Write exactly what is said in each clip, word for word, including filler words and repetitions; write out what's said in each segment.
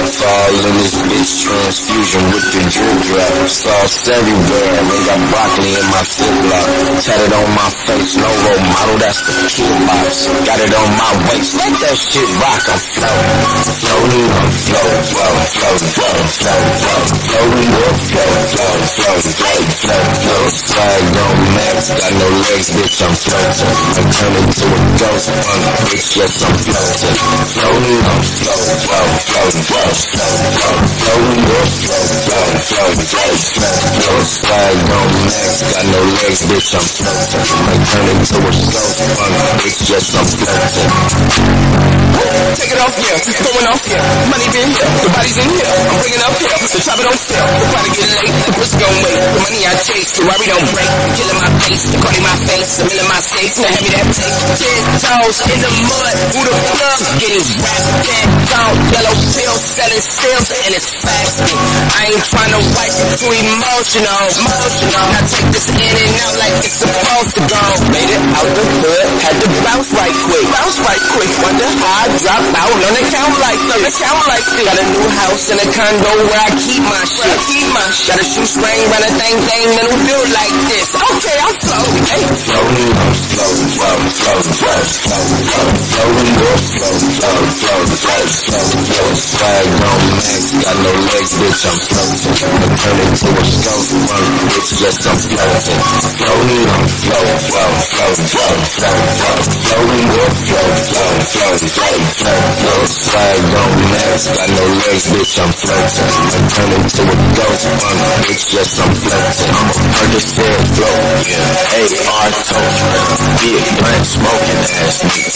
fall in this bitch transfusion with the drip drop. Sauce everywhere, they got broccoli in my flip-flop. Tatted on my face, no role model, that's the kill box. Got it on my waist, let that shit rock, I'm floating. Floating, I'm floating, floating, floating, floating, floating, floating, floating, floating, floating, floating, floating, floating, floating. Swag on max, got no legs, bitch, I'm floating. I'm turning to a ghost, punk, bitch, yes, I'm floating. Floating, I'm floating, floating, floating, floating, floating, floating, floating, floating, floating, floating, floating, floating, floating. Swag on max, got no legs, bitch, I'm floating. I'm turning to a ghost, punk, bitch, yes, I'm floating. Take it off here, going off here. Money been here, the body's in here. I'm bringing up here, the chopper don't fail. The party get late, the pussy gon' wait. The money I chase, the worry don't break. Killing my face, the card in my face, the mill in my safe, the heavy that take. Ten toes in the mud, who the plug? Getting wrapped, dead, down, yellow pills, selling stills, and it's fasting. I ain't trying to wipe it too emotional, emotional. I take this in and out like it's supposed to go. Made it out the hood, had to bounce right quick, bounce right quick. Wonder how I dropped out on account like this, on account like this. Got a new house and a condo where I keep my shit, keep my shit. Got a shoestring, run a thing, thing, and we do it like this. Okay, I'm floating, hey. Floating, I'm floating, floating, floating, floating, floating, floating, floating, floating, floating, floating, floating, floating, floating. Swag on max, got no legs, bitch, I'm floating. I'm turning to a ghost, punk, bitch, yes, I'm floating. Floating, I'm floating, floating, floating, floating, floating, floating, floating, floating, floating, floating, floating, floating, floating. Swag on max, got no legs, bitch, I'm floating. I'm turning to a ghost, punk, bitch, yes, I'm floating. I'm a Percocet float, yeah, A R toast, big blunt smoking ass nigga.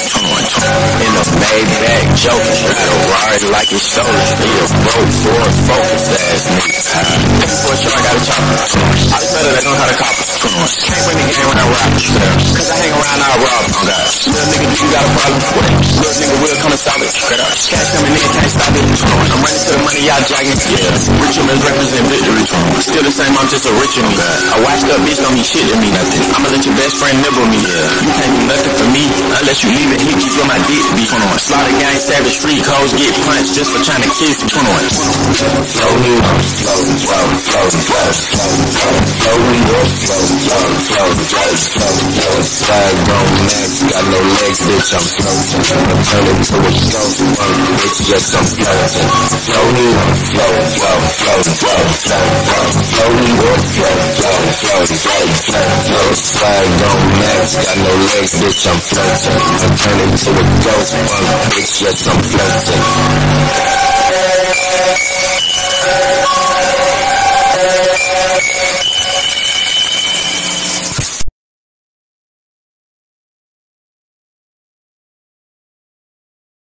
In a Maybach joking, try to ride like it's stolen. Need a broke Ford Focus ass nigga. Before sure I got a chopper. I just know that they know how to cop it. Can't bring the game when I rock. Cause I hang around, I rob. Oh God. Little nigga, you got a problem? Little nigga will come and stop it. Cash coming in, can't stop it. I'm running to the money, y'all jogging. Yeah. Rich humans represent victory. Still the same, I'm just a rich in me. A washed up bitch don't mean shit to me. Nothing. I'ma let your best friend nibble me. Yeah. You can't do nothing for me unless you leave it. He keep your my dick beat. Slaughter gang, savage street codes get punched just for trying to kiss me. Floating, floating, floating, floating, floating, floating, floating, floating, floating, floating, floating, floating, floating, floating. Swag on max, got no legs, bitch, I'm floating. I'm turning to a ghost, punk, bitch, yes, I'm floating. Floating, floating, floating, floating, floating, floating, floating, floating, floating, floating, floating, floating, floating, floating. Swag on max, got no legs, bitch, I'm floating. I'm turning to a ghost, punk, bitch, yes, I'm floating.